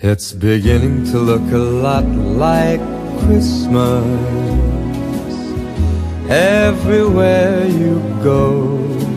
It's beginning to look a lot like Christmas everywhere you go.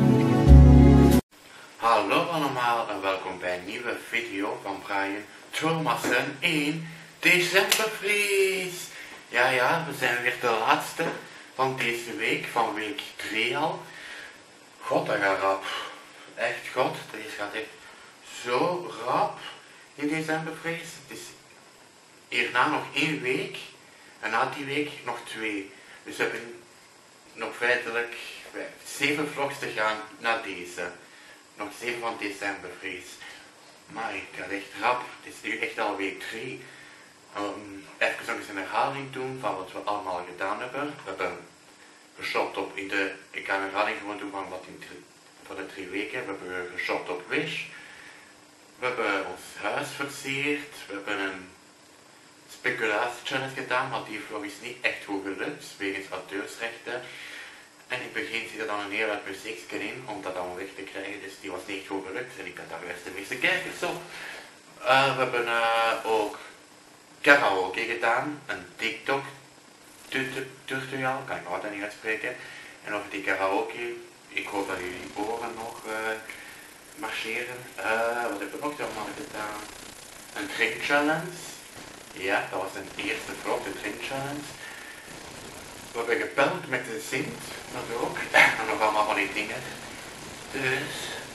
Hallo allemaal en welkom bij een nieuwe video van Brian Thomassen in Decembervries. Ja, we zijn weer de laatste van deze week, van week 3 al. God, dat gaat rap. Echt god, deze gaat echt zo rap in Decembervries. Het is hierna nog 1 week en na die week nog 2. Dus we hebben nog feitelijk 7 vlogs te gaan na deze. Nog 7 van Decembervries. Maar het gaat echt rap. Het is nu echt al week 3. Even nog eens een herhaling doen van wat we allemaal gedaan hebben. We hebben geshopt op ik ga een herhaling gewoon doen van wat voor de 3 weken. We hebben geshopt op Wish. We hebben ons huis versierd. We hebben een speculatie-challenge gedaan, maar die vlog is niet echt goed gelukt, wegens auteursrechten. En in het begin zit er dan een heel uit muziekje in, om dat allemaal weg te krijgen, dus die was niet goed gelukt. En ik had daar juist de meeste kijkers op. We hebben ook karaoke gedaan, een TikTok-tutorial, kan ik nog altijd niet uitspreken. En over die karaoke, ik hoop dat jullie oren nog marcheren. Wat hebben we nog allemaal gedaan? Een drink challenge. Ja, dat was een eerste vlog, de drink challenge. We hebben gebeld met de Sint, dat ook. En nog allemaal van die dingen. Dus.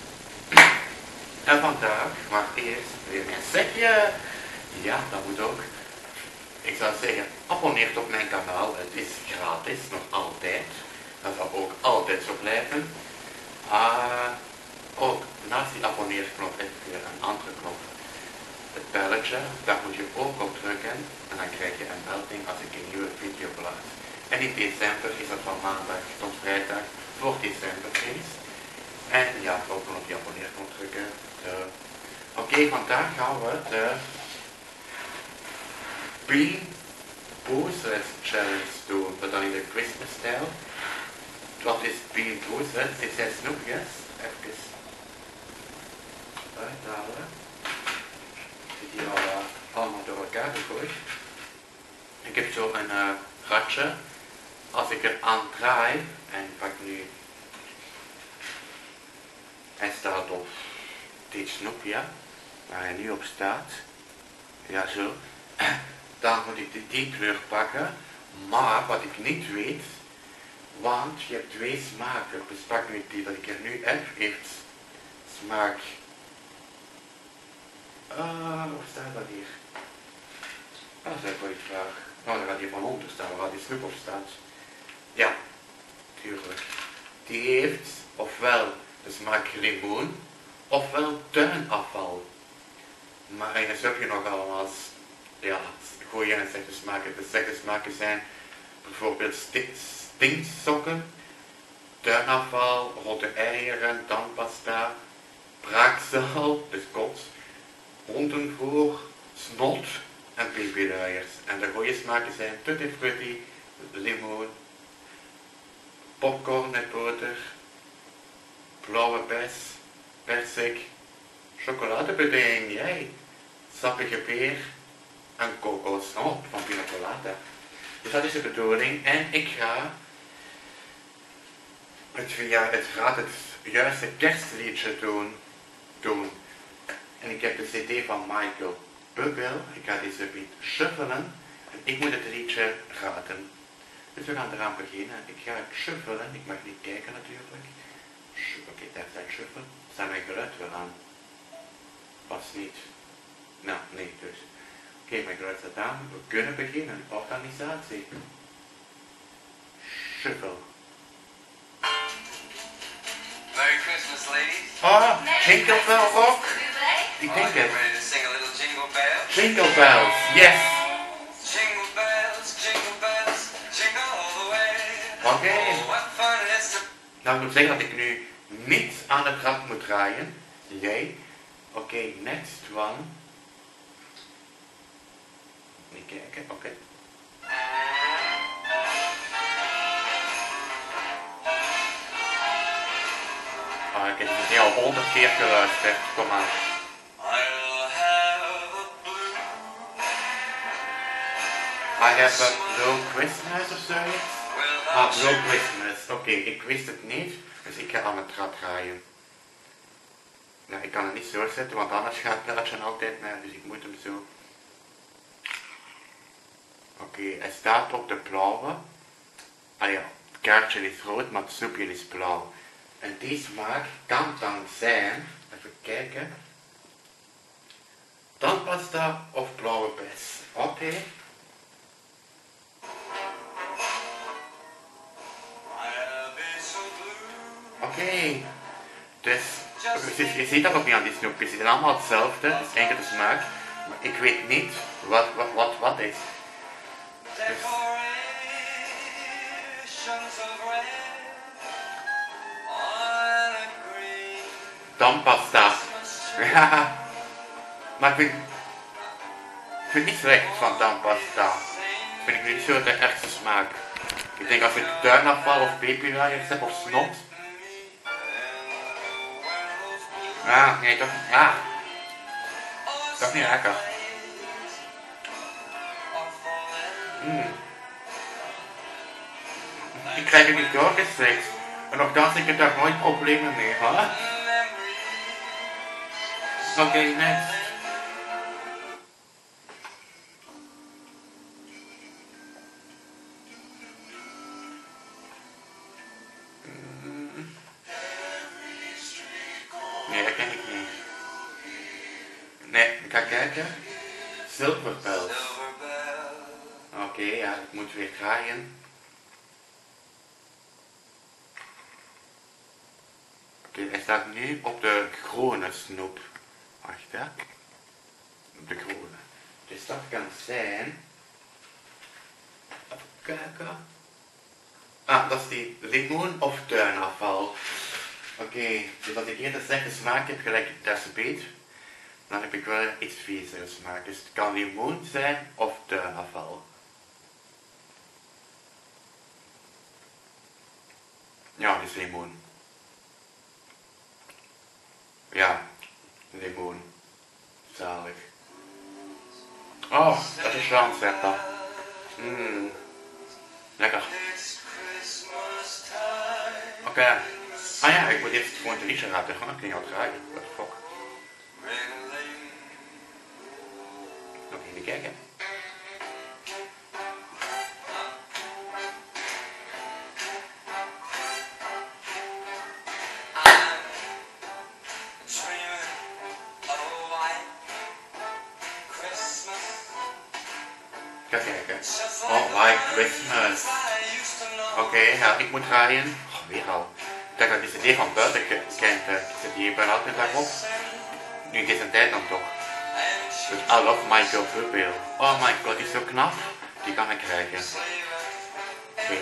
En vandaag, maar eerst weer een zegje. Ja, dat moet ook. Ik zou zeggen, abonneer op mijn kanaal. Het is gratis, nog altijd. Dat zal ook altijd zo blijven. Ook naast die abonneerknop heb je een andere knop. Het belletje, daar moet je ook op drukken. En dan krijg je een melding als ik een nieuwe video plaats. En in december is dat van maandag tot vrijdag voor decembervries. En ja, ook nog op die abonneerknop drukken. Oké, vandaag gaan we de Bean Boozled Challenge doen, maar dan in de Christmas stijl. Wat is Bean Boozled? Dit zijn snoepjes. Even uithalen. Zit hier al allemaal door elkaar gegooid. Ik heb zo een ratje. Als ik er aan draai, en ik pak nu, hij staat op dit snoepje, waar hij nu op staat, ja zo, dan moet ik die kleur pakken, maar wat ik niet weet, want je hebt 2 smaken, dus pak nu die dat ik er nu heb, heeft smaak, waar staat dat hier? Dat is een goede vraag. Nou, dan gaat hier van onder staan, waar die snoep op staat. Ja, tuurlijk. Die heeft ofwel de smaak limoen, ofwel tuinafval. Maar en dus heb je nog allemaal goede en slechte smaken. De slechte smaken zijn bijvoorbeeld stinksokken, tuinafval, rotte eieren, tandpasta, braakzaal, dus kots, hondenvoer, snot en babyluiers. En de goede smaken zijn tutti frutti, limoen, popcorn met boter, blauwe bes, persik, chocoladepudding, sappige peer en kokos van pina colada. Dus dat is de bedoeling en ik ga het juiste kerstliedje doen. En ik heb de cd van Michael Bublé, ik ga deze beat shuffelen en ik moet het liedje raden. Dus we gaan eraan beginnen. Ik ga shuffelen, ik mag niet kijken natuurlijk. Oké, daar staat shuffle. Staat mijn geluid wel aan? Pas niet. Nou, nee dus. Oké, mijn geluid staat aan. We kunnen beginnen. Organisatie. Shuffle. Merry Christmas, ladies. Jingle Bell Rock. Ik denk het. Ready to sing a little jingle bells? Jingle Bells, yes. Jingle bells, jingle all the way. Oké. Oh, what fun it is to... Nou, ik moet zeggen dat ik nu niet aan de trap moet draaien. Jij. Oké, next one. Niet kijken, oké. Ik heb het al 100 keer geluisterd, kom maar. I'll have a blue I have a Blue Christmas of zoiets. Ah, Blue Christmas. Oké, ik wist het niet, dus ik ga aan het rad draaien. Ja, ik kan het niet zo zetten, want anders gaat het belletje altijd naar, dus ik moet hem zo. Oké, hij staat op de blauwe. Ah ja, het kaartje is rood, maar het snoepje is blauw. En die smaak kan dan zijn, even kijken, tandpasta of blauwe bes. Oké. Oké. Dus, je ziet dat ook niet aan die snoepjes, ze zijn allemaal hetzelfde, het is enkel de smaak. Maar ik weet niet wat is. Dus, tandpasta. Ja. Maar ik vind niet slecht van tandpasta. Vind ik niet zo de ergste smaak. Ik denk als ik tuinafval of peperluiers heb of snot. Ja, nee toch, ja. Toch niet lekker. Ik krijg het niet doorgeslikt. En nogthans ik heb daar nooit problemen mee, hè? Oké, next. Nee, dat ken ik niet. Nee, ik ga kijken. Silver Bells. Oké, ja, ik moet weer draaien. Oké, hij staat nu op de groene snoep. Wacht, hè. Op de groene. Dus dat kan zijn. Even kijken. Ah, dat is die limoen of tuinafval. Oké, dus als ik eerder zeg de smaak heb gelijk tassenbeet, dan heb ik wel iets viezere smaak. Dus het kan limoen zijn of tuinafval. Ja, het is limoen. Ja, limoen. Zalig. Oh, dat is wel een zetter. Lekker. Oké. Ah ja, ik moet eerst gewoon het liedje raden. Gewoon kun je al draaien. What the fuck. Nog even kijken. Ga kijken. Oh, White Christmas. Oké, ja, ik moet draaien. Oh, weer al. Ik dacht dat die CD van buiten kent. Ik zit hier bijna altijd daarop. Nu in deze tijd dan toch. Dus I love Michael Bublé. Oh my god, die is zo knap. Die kan ik krijgen. Oké.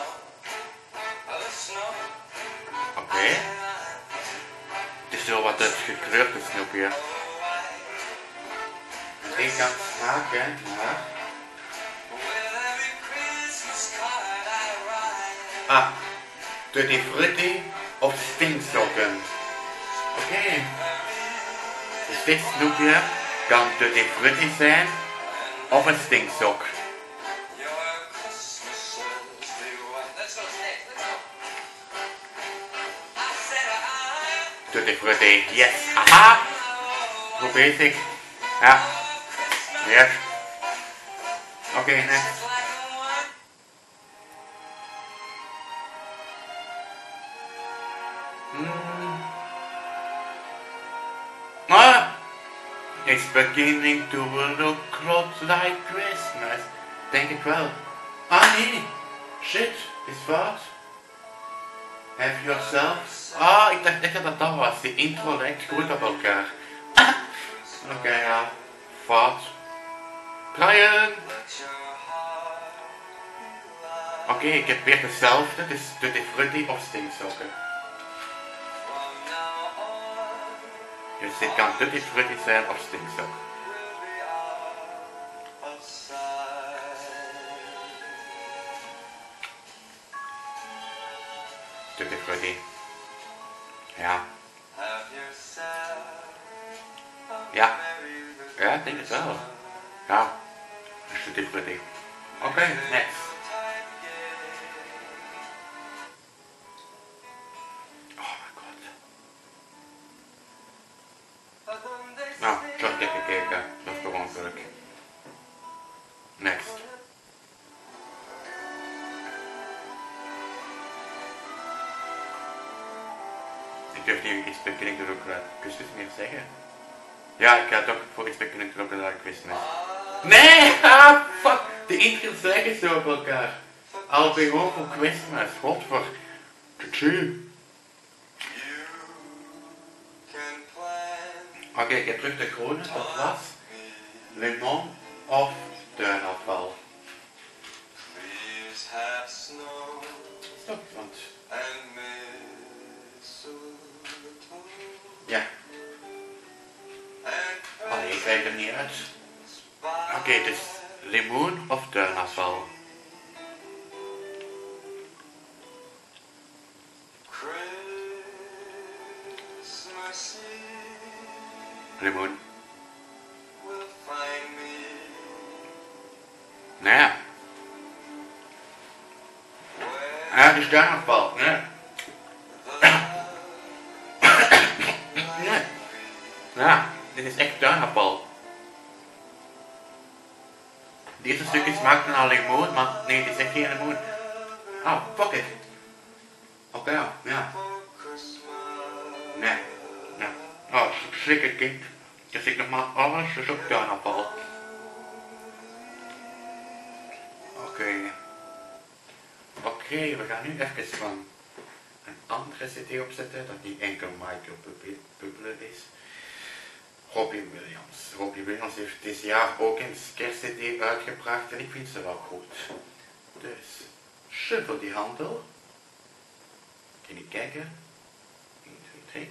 Oké. Het is zo wat het gekleurde snoepje. Ik kan smaken naar... Ah, Tutti Frutti of stinksokken. Oké. Dus dit snoepje kan Tutti Frutti zijn of een stinksok. Tutti Frutti, yes, haha! Hoe bezig? Ja. Yes. Oké, next. Ah! It's beginning to look close like Christmas. Denk ik wel. Ah nee! Shit, is fout. Have yourself... Ah, ik dacht echt dat dat was. Die intro lijkt goed op elkaar. Oké, ja. Fout. Draaien! Oké, ik heb weer hetzelfde. Dus Tutti Frutti of stinksokken. Dus dit kan Tutti Frutti zijn of stinksok. Tutti Frutti. Ja. Ja. Ja, ik denk het wel. Ja. Tutti Frutti. Oké, next. Oh mijn god. Nou, zo heb ik gekeken. Dat is toch ongeluk. Next. Ik durf niet iets bij Kinnik ook kusjes meer zeggen. Ja, ik ga toch voor iets bij Kinnik ook Christmas. Nee! Ah, fuck! De intros zeggen zo op elkaar. Allebei gewoon voor Christmas. Godver. Oké, ik heb terug de groene. Dat was lemon of tuinafval. Stop, want... Ja. Oh nee, ik krijg er niet uit. Oké, dus limoen of tuinafval? Limoen. Nou ja. Ja, dus tuinafval. Nee. Nee. Ja, dit is echt tuinafval. Deze stukjes smaakten naar limoen, maar nee, dit is echt geen limoen. Oh, fuck it. Oké, ja. Nee. Ja. Oh, schrikken kind. Dus ik nog maar alles is ook tuinafval. Oké, we gaan nu even van een andere cd opzetten, dat niet enkel Michael Bublé is. Robbie Williams. Robbie Williams heeft dit jaar ook een kerstcd uitgebracht en ik vind ze wel goed. Dus, shuffle die handel. Kun je kijken? 1, 2, 3.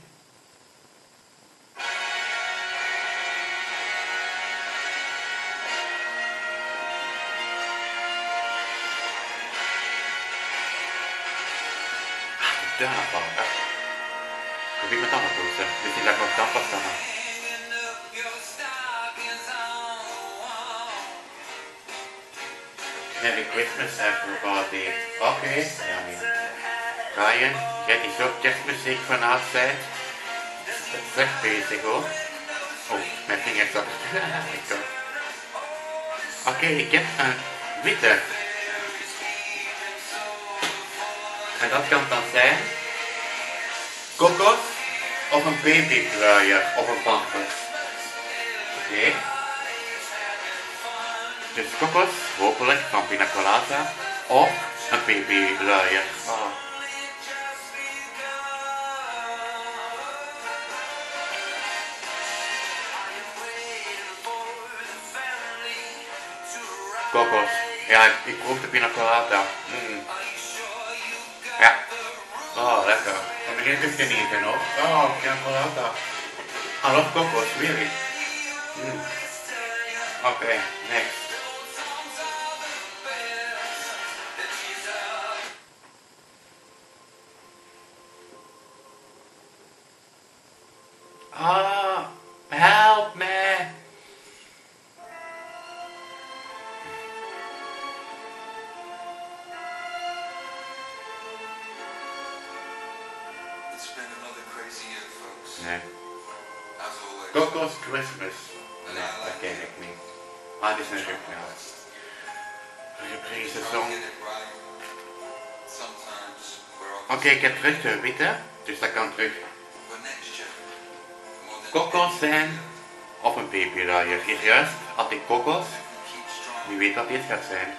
Tuinafval, ja. Probeer met tanden poetsen. Misschien dat ik nog tandpasta kan. Merry Christmas everybody. Oké, ja nee. Ryan, jij die zo kerstmuziek vanuit bent. Dat is echt bezig hoor. Oh, mijn vingers op. Oké, ik heb een witte. En dat kan dan zijn kokos of een babybluier of een pampers. Oké. Dus kokos, hopelijk van pina colada of een babybluier. Oh. Kokos. Ja, ik proef de pina colada. Ja. Oh, lekker. Dan begin ik te genieten hoor. Oh, pina colada. I love kokos, really. Oké, next. Ah, help me. It's been another crazy year, folks. Nee. As always. Kokos Christmas. Nee, dat ken ik niet. Ah, dit is een reprise song. Oké, ik heb terug de witte, dus dat kan terug. Kokos zijn of een babybluier. Hier juist had ik kokos. Wie weet wat dit gaat zijn.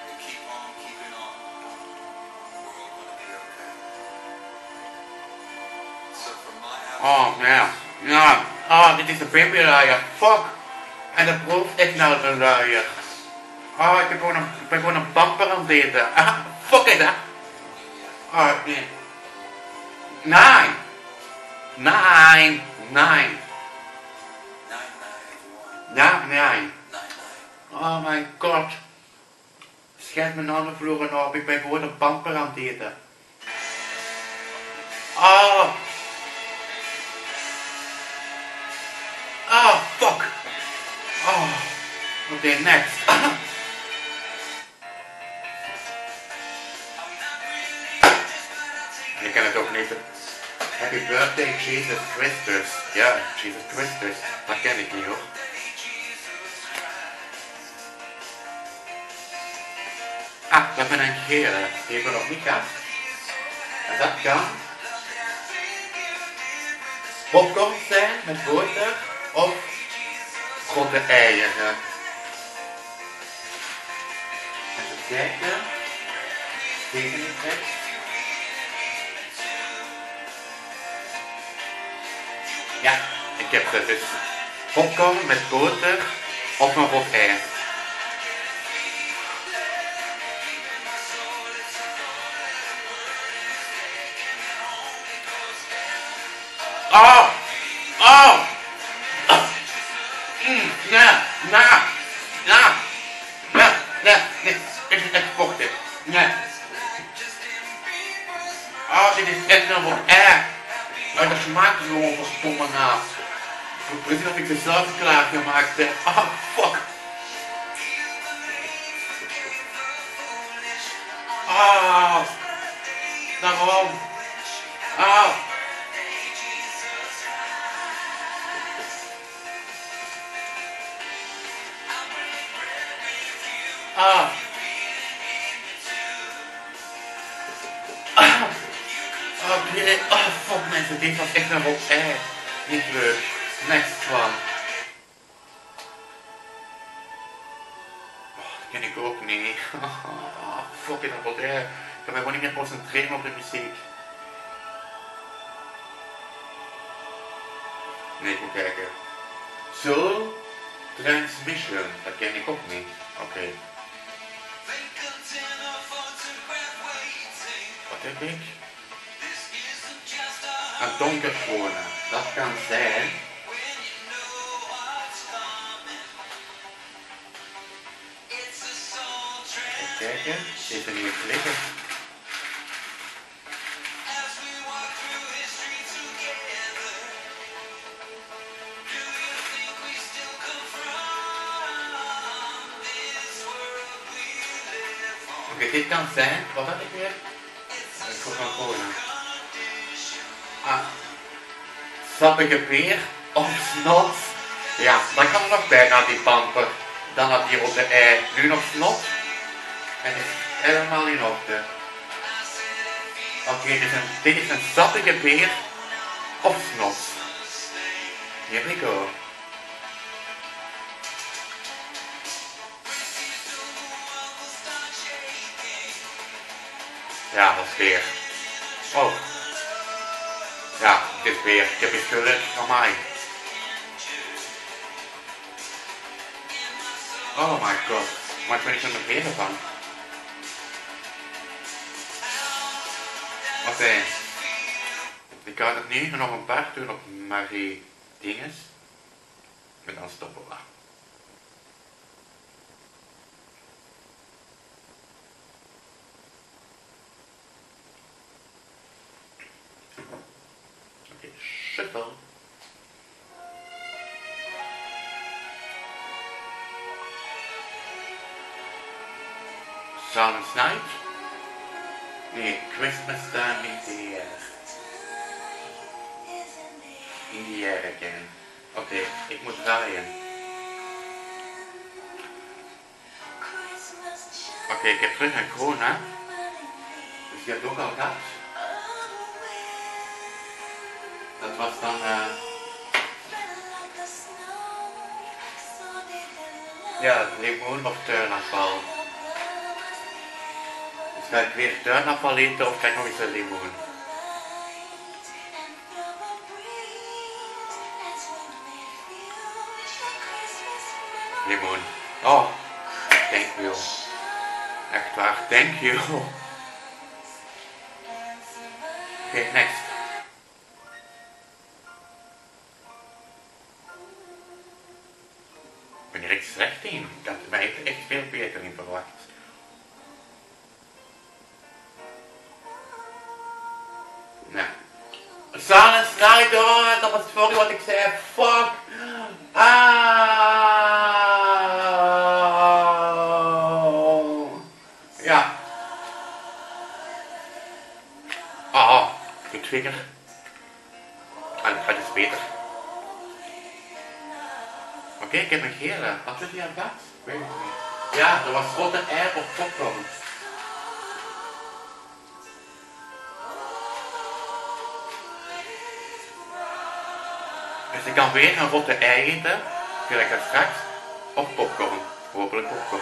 Oh, ja. Ja. Ah, dit is de babybluier. Fuck. En dat proeft echt naar een luier. Ah, ik ben gewoon een bumper aan het eten. Ah, fuck it, hè. Ah, nee. Nee. Nee. Nee. Ja, nee. Oh my god. Schijt mijn handen vloeren op. Ik ben gewoon een bumper aan het eten. Oh. Oh, fuck. Oh. Oké, next. dan is het Happy Birthday Jesus Christus. Ja, Jesus Christus. Dat ken ik niet hoor. Ah, we hebben een gele. Die hebben we nog niet gehad. En dat kan popcorn zijn met boter of grote eieren. Even kijken. Tegeneffect. Ja, ik heb het dus popcorn met boter of een rot ei. Oh! Oh! Nee, het vochtig. Nee. Oh, dit is echt een wat erg. Maar dat smaakt gewoon verstomme na. Precies dat ik het zelf klaargemaakt heb. Oh, fuck. Ah, daarom. Ah. Ah. Oké. Oh, fuck mensen, dit was echt een rot ei. Niet leuk. Next one. Oh, dat ken ik ook niet. Oh, fuck, dat rot ei. Ik kan me gewoon niet meer concentreren op de muziek. Nee, ik moet kijken. Soul Transmission. Dat ken ik ook niet. Oké. Wat heb ik? Een donkerschone. Dat kan zijn. Even kijken. Zit er niet liggen. Oké, dit kan zijn. Wat had ik weer? Coca-Cola. Ah. Sappige peer of snot. Ja, dan kan er nog bij naar die pamper. Dan had die op de ei. Nu nog snot. En is helemaal in orde. Oké, dit is een sappige peer of snot. Here we go. Ja, dat is weer. Oh. Ja, dit is weer. Ik heb iets gelukkig van mij. Oh my god. Maar ik ben niet zo'n weer van. Oké. Ik ga het nu nog een paar doen op Marie Dinges. En dan stoppen we. Oké, shuffle. Silent Night. Nee, Christmas time in the air. In the air again. Oké, ik moet draaien. Oké, ik heb terug een corona. Dus je hebt ook al gehad. Dat was dan ja, limoen of tuinafval. Dus ga ik weer tuinafval eten of ga ik nog eens een limoen? Limoen. Oh, thank you. Echt waar, thank you. Oké, next. Ik ben hier echt slecht in. Ik had mij echt veel beter in verwacht. Nou. Silent Night, oh, dat was sorry wat ik zei. Fuck. Ja. Oh, goed. wijsvinger. En het is beter. Oké, ik heb een gele. Had je die aan gehad? Weet ik niet. Ja, er was rotte ei of popcorn. Dus ik kan weer een rotte ei eten, gelijk als straks, of popcorn. Hopelijk popcorn.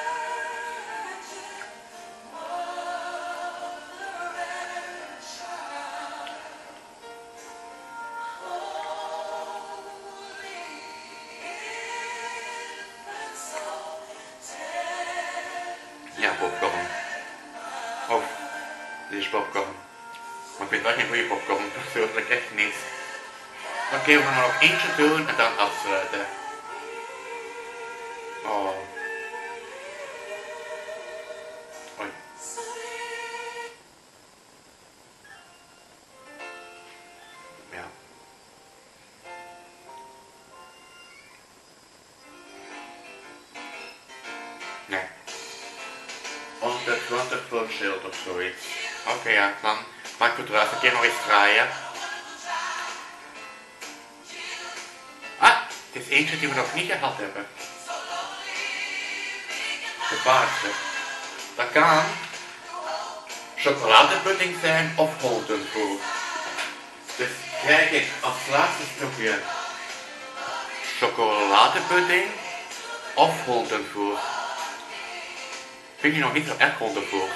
Ja, popcorn. Of, dit is popcorn. Maar ik vind wel geen goede popcorn, persoonlijk echt niet. Oké, we gaan er nog eentje doen en dan afsluiten. Oh. Oei. Ja. Nee. 120 voor schild of zoiets. Oké, ja, dan maak ik het eruit. Een keer nog eens draaien. Het is eentje die we nog niet gehad hebben. De paarse. Dat kan chocoladepudding zijn of holtenvoer. Dus krijg ik als laatste stukje chocoladepudding of holtenvoer. Vind je nog niet zo erg holtenvoer?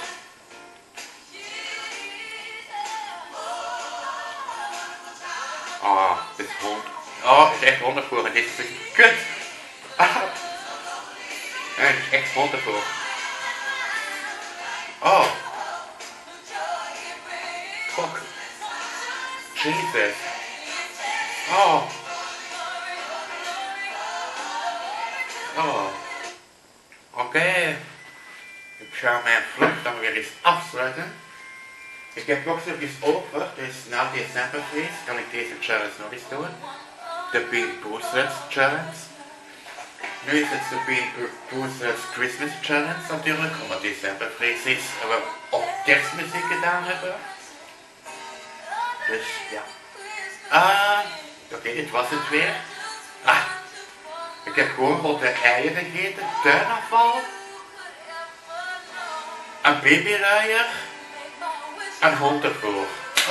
Ah, dit is hond. Oh, het is echt hondenvoer en dit is kut. Ah. Ja, het is echt hondenvoer. Oh. Fuck. Jesus. Oh. Oh. Oké. Ik ga mijn vlog dan weer eens afsluiten. Ik heb nog zoiets over, dus na decemberfeest kan ik deze challenge nog eens doen. De Bean Boozlers Challenge. Nu is het de Bean Boozlers Christmas Challenge natuurlijk, omdat decemberfeest is en we op kerstmuziek gedaan hebben. Dus ja. Oké, dit was het weer. Ik heb gewoon rotte eieren gegeten, tuinafval, een babyruier en hondenvoer.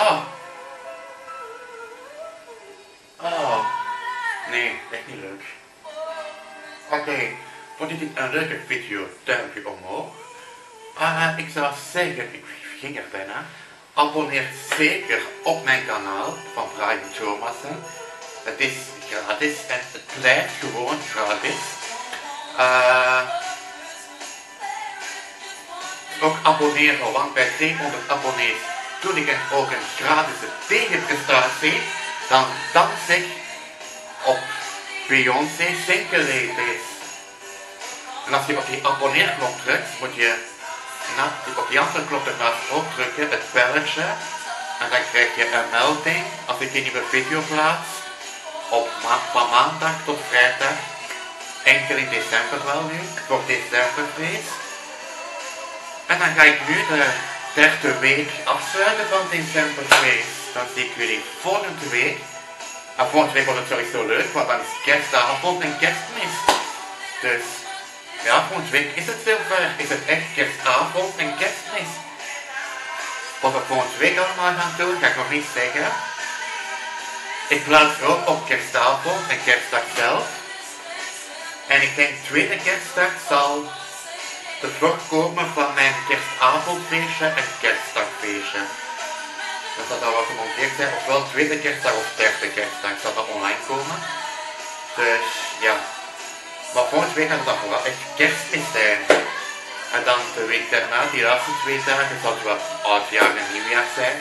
Nee, echt niet leuk. Oké, vond je dit een leuke video? Duimpje omhoog. Ik zou zeggen, ik ging er bijna. Abonneer zeker op mijn kanaal van Brian Thomassen. Het is gratis en het blijft gewoon gratis. Ook abonneren, want bij 200 abonnees doe ik ook een gratis tegenprestatie. Dan dans ik op Beyoncé Single Ladies. En als je op die abonneerknop drukt, moet je op die andere knop ernaast ook drukken, het belletje. En dan krijg je een melding als ik een nieuwe video plaats. Van maandag tot vrijdag. Enkel in december wel nu, voor decemberfeest. En dan ga ik nu de derde week afsluiten van decemberfeest. Dan zie ik jullie volgende week. En volgende week wordt het sowieso leuk, want dan is kerstavond en kerstmis. Dus ja, volgende week is het zover. Is het echt kerstavond en kerstmis. Wat we volgende week allemaal gaan doen, ga ik nog niet zeggen. Ik plaats ook op kerstavond en kerstdag zelf. En ik denk tweede kerstdag zal de vlog komen van mijn kerstavondfeestje en kerstdagfeestje. Dat zal dan wel gemonteerd zijn, ofwel tweede kerstdag of derde kerstdag zal dat online komen. Dus ja, maar volgende week gaat het dan vooral echt kerstmis zijn. En dan de week daarna, die laatste 2 dagen, zal het wel oudjaar en nieuwjaar zijn.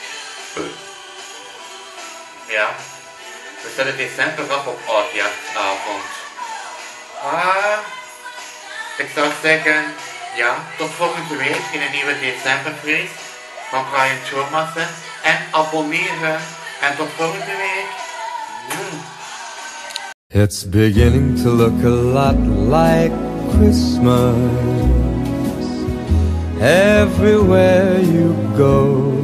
Ja, we zetten december af op oudjaarsavond. Ik zou zeggen, ja, tot volgende week in een nieuwe decemberfeest van Brian Thomassen. En abonneren. En tot volgende week. It's beginning to look a lot like Christmas everywhere you go.